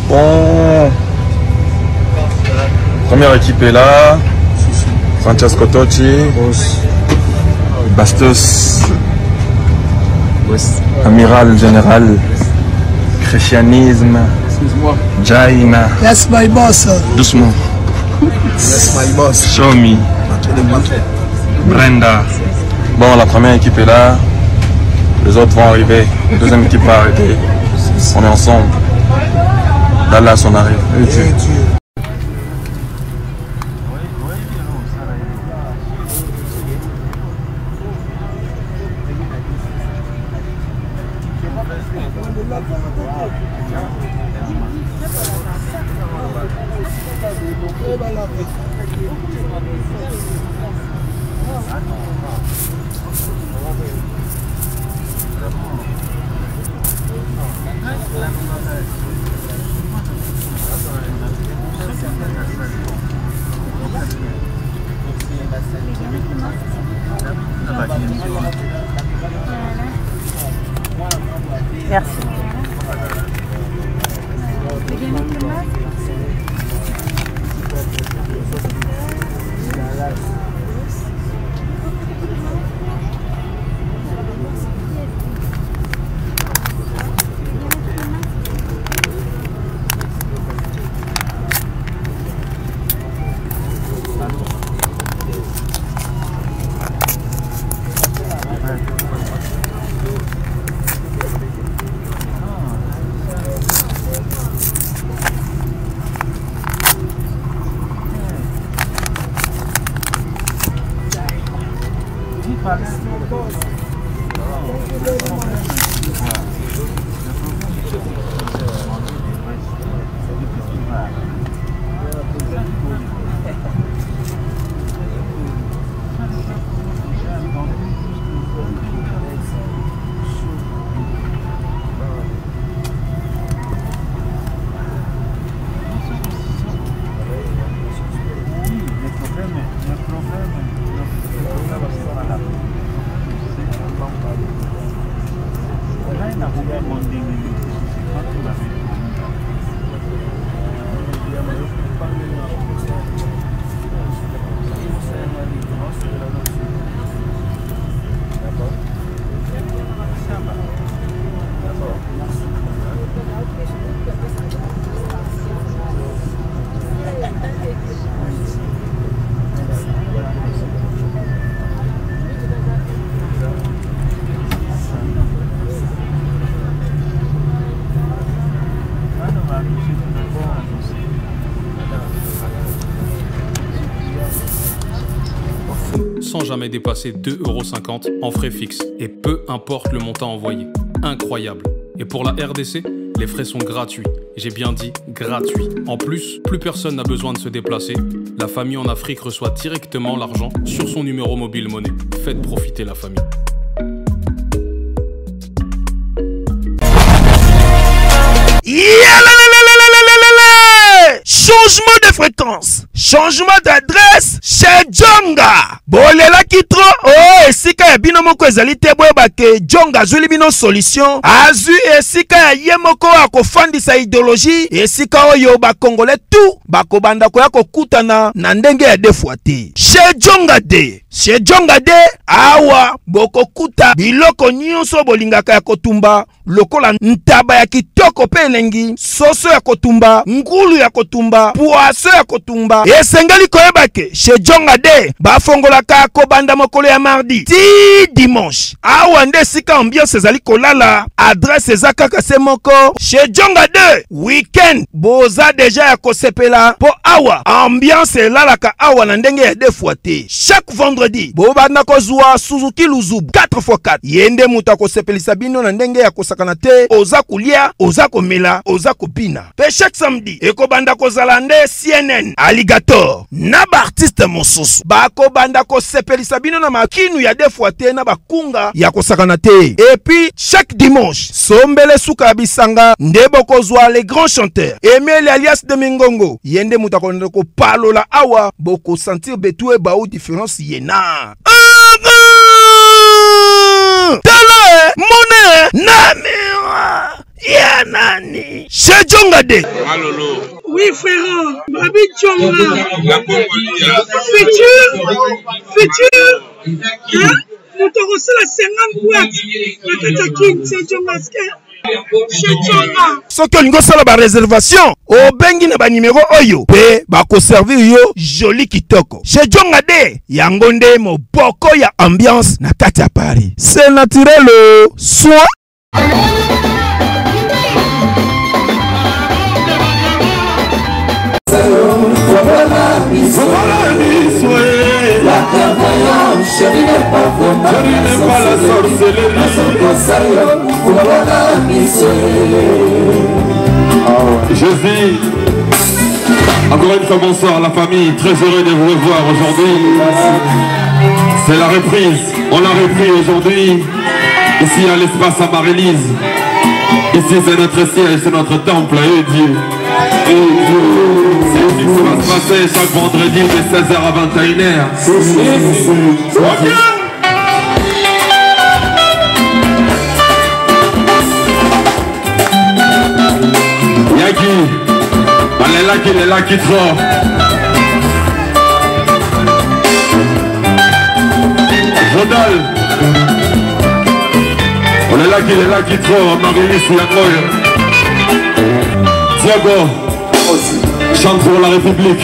Bon. Première équipe est là. Francesco Totti. Bastos. Amiral général. Christianisme. Jaina. Yes, my boss. Doucement. Yes, my boss. Show me. Brenda. Bon, la première équipe est là. Les autres vont arriver. La deuxième équipe va arriver. On est ensemble. Dallas, on arrive. Merci. Sans jamais dépasser 2,50 € en frais fixes et peu importe le montant envoyé. Incroyable. Et pour la RDC, les frais sont gratuits. J'ai bien dit gratuits. En plus, plus personne n'a besoin de se déplacer. La famille en Afrique reçoit directement l'argent sur son numéro mobile monnaie. Faites profiter la famille. Changement de fréquence, changement d'adresse chez Djonga. Bolela kitro, oh esika ya bino moko ezali te boyeba ke Djonga azuli bino solution. Azu esika ya ye moko akofandisa idéologie, esika oyo ba Congolais tout bakobanda koya kokutana na ndenge ya defuate. Chez Djonga de, chez Djonga de awa bokokuta biloko nyonso bolingaka ya kotumba lokola ntaba ya kitoko pe elengi, soso ya kotumba, ngulu ya kotumba, poaso ya kotumba. Esengeli koyeba ke chez Djonga de bafongolaka kobanda mokolo ya mardi ti dimanche. Awa nde sika ambiance ezali kolala, adresse eza kaka se moko. Chez Djonga de weekend boza deja ya kosepela po awa ambiance elalaka awa na ndenge ya defuate. Chaque vendredi bobanda kozwa Suzuki Luzubu 4x4 yende muta kosepelisa bino na ndenge ya kosakana te, oza kulia, oza komela, oza kopina. Pe chaque samedi ekobanda kozala nde CNN Alligator na ba artiste mosusu bakobanda kosepelisa bino na makinu ya defuate na bakunga ya kosakana te. Et puis chaque dimanche sombele suka ya bisanga nde bokozwa les grands chanteurs Emile alias de Mingongo yende muta konde ko palola awa boko sentir betou e ba ou différence yena. Tala monnaie namira ya nani chez Djonga de. Malolo. Oui frère, Babi Djonga. La Congolia. Futur. Hein? Nous t'aurons la 50 boîtes. La Katakin, c'est Djonga. Chez Djonga. Soki olingo sala ba réservation, obengi na ba numéro oyo pe ba ko servir yo joli kitoko. Chez Djonga de yango nde moboko ya ambiance na kati ya Paris. C'est naturel soin. La clairvoyance, chérie n'est pas vraiment. Chérie n'est pas la sorcellerie. Jésus, encore une fois bonsoir la famille, très heureux de vous revoir aujourd'hui. C'est la reprise, on l'a repris aujourd'hui, ici à l'espace à Marie-Lise. Ici c'est notre siège, c'est notre temple, et Dieu. C'est ce qui va se passer chaque vendredi de 16h à 21h. Yaki, elle est là qui trop. Rodal, on est là qui trop. Marie-Lise Yakoy. Diago, chante pour la République.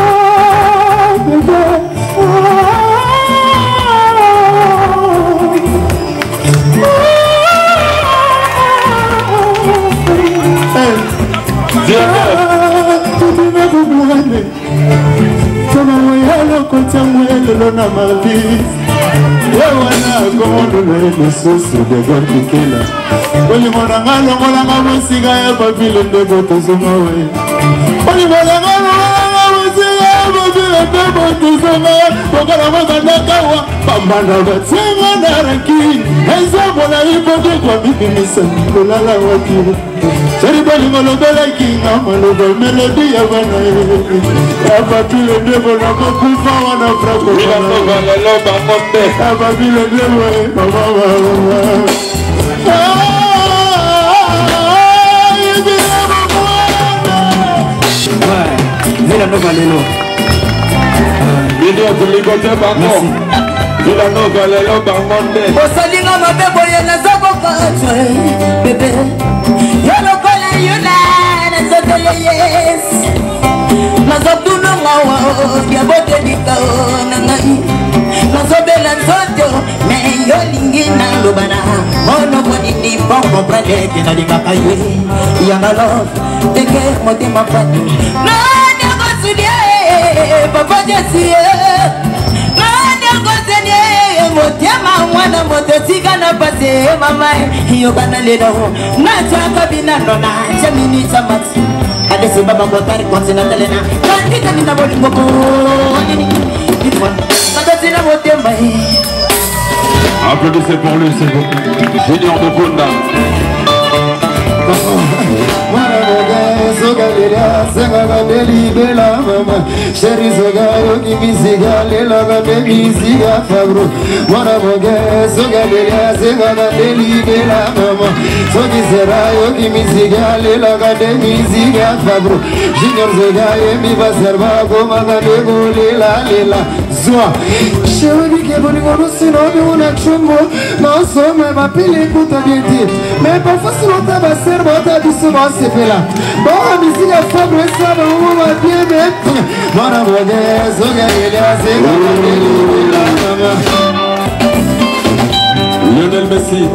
Applaudissez pour lui, s'il vous plaît. Junior Mukunda. Mais parfois si l'on t'a bassé, on t'a dit souvent c'est fait là. Bon, ici la femme et ça, on va bien mettre. Voilà, Lionel Messi.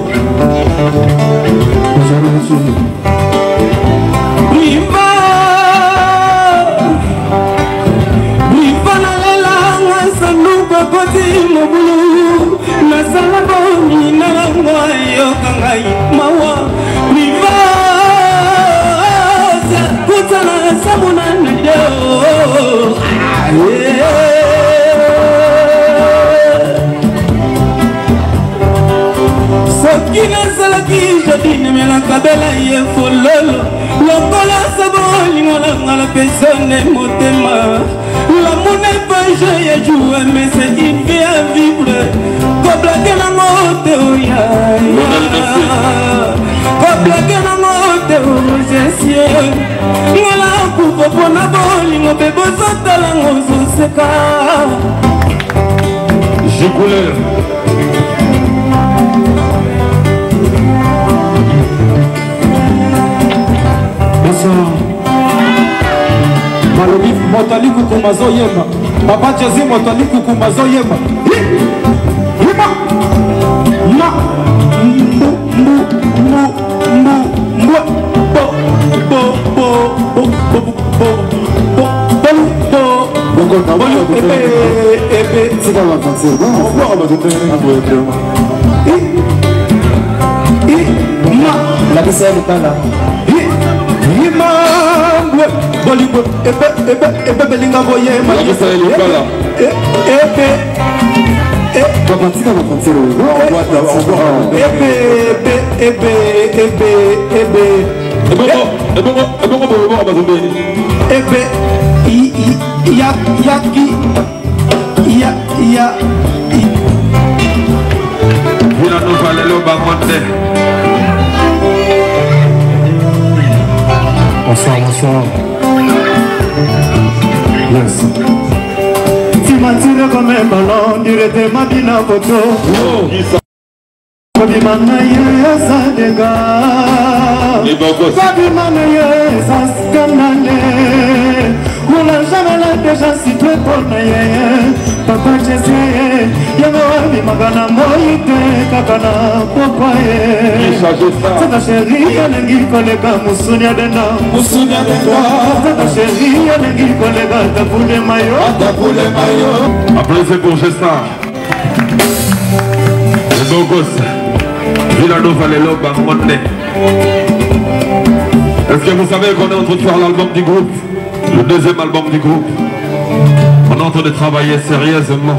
Blague te urgence ngala kufa pona bolingo pe bozotalango ozoseka Jicouleur. Bonsoir. Malobi motali kukuma zoyemba. Papa Jésus motali kukuma zoyemba. Hima. Ma. Mbu. La bise est là. Bonsoir. Yes. Tu m'as tiré comme un ballon, dirais ma bina photo. Babi manaye sa dega. Babi manaye sa scandale. Moula jamela déjà si tu es pour naye. Papa Jésus, yamo abi magana moite kakana popaye. Tata chérie, yanengi kolega musunya denda. Tata chérie, yanengi kolega tapule mayo. Applaudissez pour Gesta. Les beaux gosses. Villanova Lelo Barmonde. Est-ce que vous savez qu'on est en train de faire l'album du groupe? Le deuxième album du groupe. On est en train de travailler sérieusement.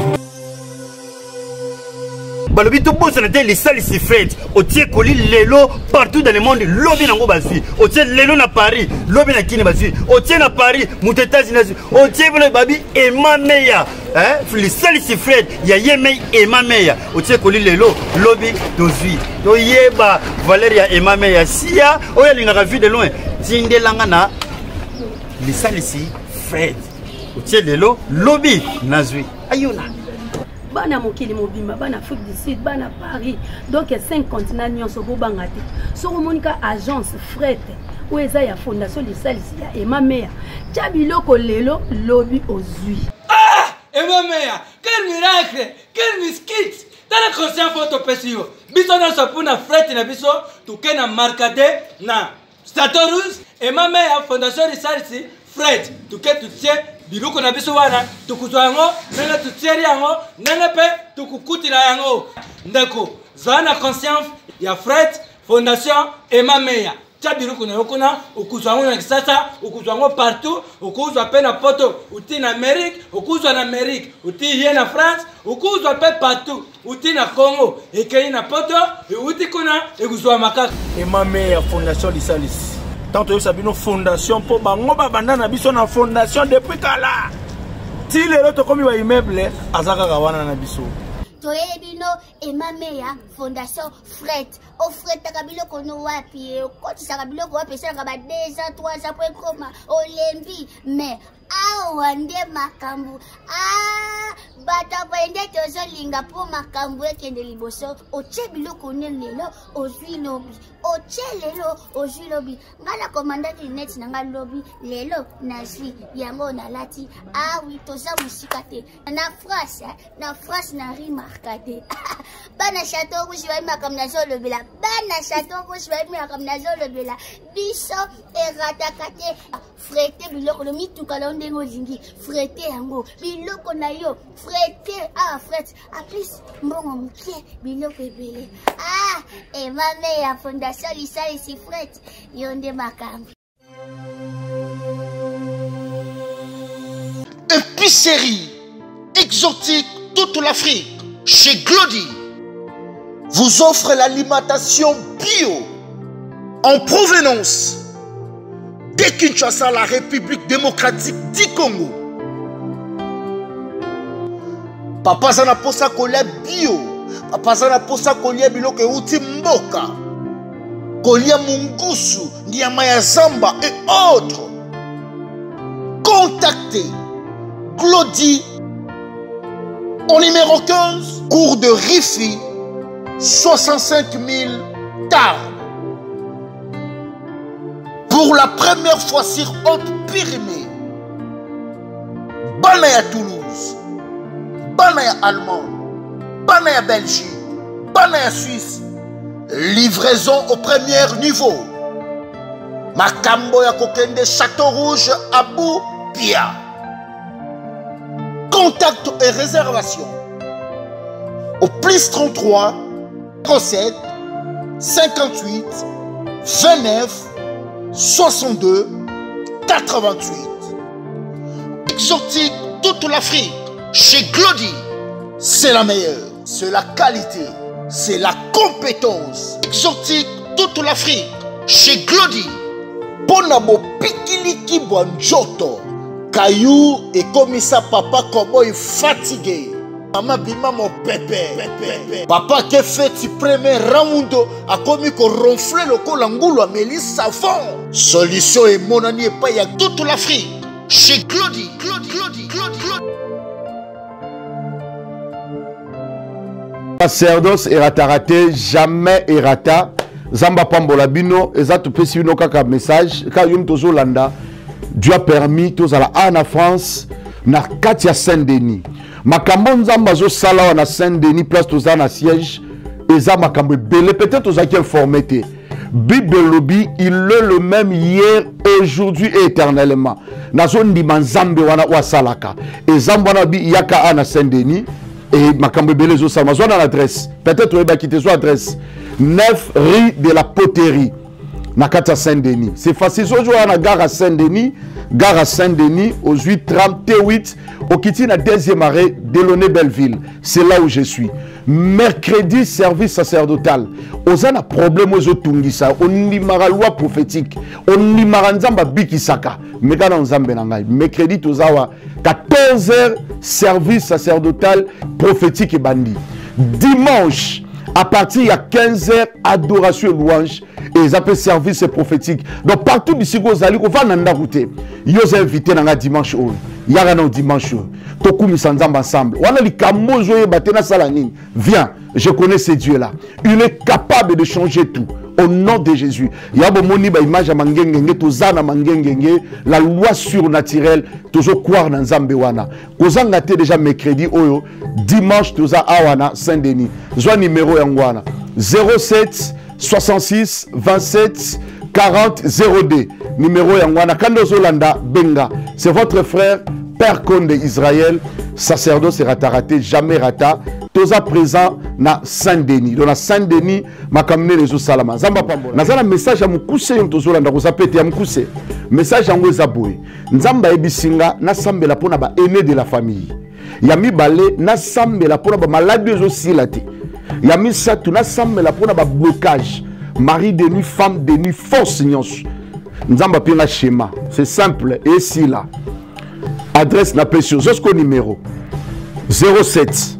Balobi to bossa na te les salles si fête. Otie koli lelo partout dans le monde. Lobi nango basi. Otie lelo na Paris. Lobi na Kini basi. Otie na Paris. Mutetazi na zi. Otie vile babi ema meya. Les salles si fête. Ya yemei ema meya. Otie koli lelo. Lobi dozui. To yeba Valeria ema meya. Siya. Oya linga ravi de loin. Tinde langa na. Les salles si fête. Otie lelo. Lobi nazui. Ayona. Bana mokili mobimba bana Afrique du Sud bana Paris donc 5 continents nyonso bobanga te soko monika agence fret ou eza ya fondation de salisi ya Emma Meya tia biloko lelo lobi ozui Emma Meya quel miracle quel miskit tala conscient photo pesio biso na sapuna fret na biso tukena markade na Statorus Emma Meya fondation de salisi fret tuke tutie biloko na biso wana tukuzwa yango nene tutieri yango nene pe tukukutila yango ndeko zana conscience ya Fred Fondation Emma Meya tia biloko na yokuna ukuzwa yango na kisasa ukuzwa yango partout ukuzwa pe na poto uti na Amérique ukuzwa na Amérique uti hier na France ukuzwa pe partout uti na Congo ekei na poto uti kuna ekuzwa makaka Emma Meya Fondation Lisalis. Tant que sabino fondation pour bango babanda na biso na fondation depuis kala. Ti lelo to komi ba immeuble azaka kawana na biso. Toyebino Emma Meya Fondation Fret. O Fret takabilo kono wapi e koti sakabilo ko wapi sanga ba 2 ans 3 ans pour koma olembi mais awande makambu bata bende tozo linga po makambu ekende liboso oche biloko lelo ozwi lobi oche lelo ozwi lobi ngala commandant net nanga lobi lelo nazwi yango na lati oui toza musika te na France na remarqué bana château rouge ba makam na zolo bela bana château rouge ba makam na zolo bela biso eratakate frete biloko mi tukala ndengo zingi frete yango biloko na yo frete fret a plus mbongo mkie biloko ebele Emma Meya Fondation Lisalis fret yonde makambi Épicerie exotique toute l'Afrique chez Glody vous offre l'alimentation bio en provenance de Kinshasa, la République démocratique du Congo. Papa zana posa kolia bio, papa zana posa kolia biloko uti mboka, kolia mungusu, Ndiamaya Zamba et autres. Contactez Glody au numéro 15, cours de Rifi, 65 000 Tarbes. Pour la première fois sur Haute-Pyrénées, Banaya Toulouse, Banaya Allemagne, Banaya Belgique, Banaya Suisse, livraison au premier niveau. Makambo ya Kokende Château Rouge, Abou Pia. Contact et réservation au plus 33 07 58 29 62 88. Exotique toute l'Afrique. Chez Glody, c'est la meilleure, c'est la qualité, c'est la compétence. Exotique toute l'Afrique. Chez Glody, Bonamo Pikiliki Bonjoto. Caillou et comme ça papa Koboy fatigué. Maman bima mon pépé. Papa qui fait le premier round a commis qu'on ronfle le col angoulou à Mélis savon. Solution et mon ami et pas y a toute l'Afrique. Chez Glody. Sacerdoce erata raté, jamais erata. Zamba Pambola Bino, ezatu pesi bino kaka message. Ka yum tozo landa. Dieu a permis tous à la France na Katia Saint-Denis. Makambo nzamba zo sala na Saint-Denis place tous na siège eza makambo belé peut-être aux qui informé té. Bible lobby il est le même hier aujourd'hui et éternellement. Na zone di manzambe wana wa salaka. Ezamba na bi yaka na Saint-Denis et makambo belé zo sala zo na l'adresse. Peut-être on va quitter son adresse. 9 rue de la Poterie. Nakata Saint-Denis. C'est facile. Aujourd'hui, on a gare à Saint-Denis. Gare à Saint-Denis, aux 8h38, au Kiti, na deuxième arrêt, Delaunay Belleville. C'est là où je suis. Mercredi, service sacerdotal. On a un problème aux Otungisa. On n'y mara loi prophétique. On n'y mara nzamba bikisaka. Mais quand on zambe nangai. Mercredi, tout ça, 14h, service sacerdotal prophétique et bandit. Dimanche, à partir de 15h, adoration et louange. Et ils appellent service prophétique. Donc partout d'ici, vous allez, on va dans la route. Ils ont invité dans le dimanche. Il y a un dimanche. Toku misandam ensemble. On a les kamozo et batena salanine. Viens, je connais ce Dieu-là. Il est capable de changer tout. Au nom de Jésus. Il y a une image à Mangengenge, Tozana Mangengenge, la loi surnaturelle, toujours croire dans Zambewana. Kozanga te déjà mercredi, oyo, dimanche, Toza Awana, Saint-Denis. Zwa numéro Yangwana. 07 66 27 40 02. Numéro Yangwana. Kando Zolanda Benga. C'est votre frère, Père Konde Israël, sacerdoce raté, jamais rata. Toza présent na Saint-Denis. Donc na Saint-Denis, ma kamine les salama. Zamba pambola. Nazala message à mukuse yom tozolanda ko zapete ya mukuse. Message yango zaboy. Nzamba ebisinga na sambela pona ba aîné de la famille. Yami balé na sambela pona ba maladie aussi laté. Yami satu na sambela pona ba blocage. Mari de nuit, femme de nuit, force nyonso. Nzamba pina schéma. C'est simple et si là. Adresse na pression. Jusqu'au numéro 07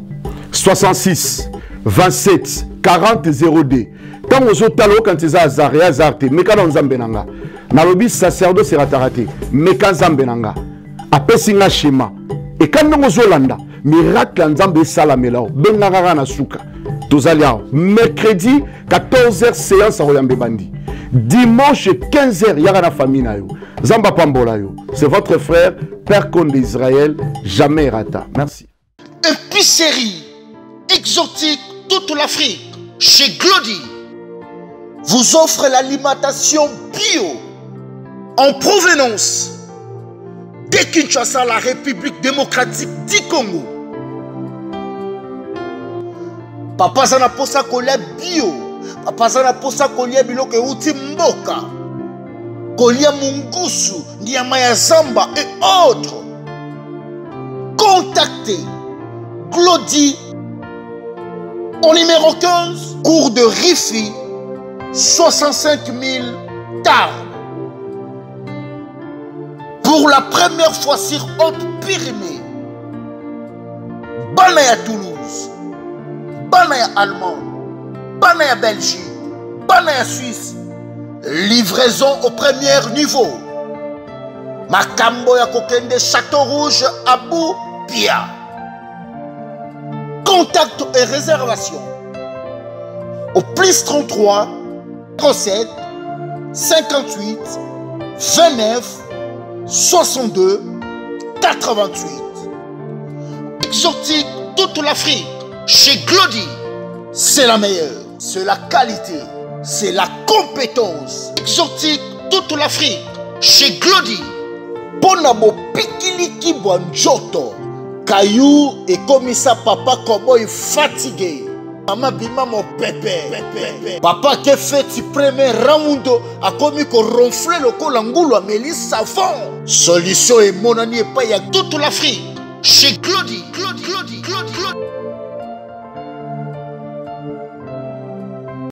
66 27 40 02. Quand vous êtes là, quand vous êtes à Zarte, mais quand vous êtes à Nalobi sacerdoce c'est raté, mais quand vous êtes à après singa schéma. Et quand vous êtes là, miracle nzambe salamela, bengara na suka. Tozalia mercredi 14h séance à Royambe Bandi. Dimanche 15h yara na famille na yo. Zamba pambola yo. C'est votre frère Père Konde d'Israël, jamais rata. Merci. Épicerie exotique toute l'Afrique. Chez Glody vous offre l'alimentation bio en provenance de Kinshasa, la République démocratique du Congo. Papa zana posa kolia bio. Papa zana posa kolia biloko euti mboka. Kolia mungusu, Ndiamaya Zamba et autres. Contactez Glody au numéro 15, cours de Rifi, 65 000 Tarbes. Pour la première fois sur Haute-Pyrénées, Banaya Toulouse, Banaya Allemagne, Banaya Belgique, Banaya Suisse, livraison au premier niveau. Makambo ya kokende Château Rouge Abou Pia. Contact et réservation au plus 33 07 58 29 62 88. Exotique toute l'Afrique. Chez Glody, c'est la meilleure. C'est la qualité. C'est la compétence. Exotique toute l'Afrique. Chez Glody. Ponabo Pikiliki Bonjoto. Caillou et commissaire papa cowboy fatigué. Maman bima mon pépé. Papa qui fait du premier round a commis qu'on ronfle le col angoulou à Mélis savon. Solution et mon année pas y a toute l'Afrique. Chez Glody.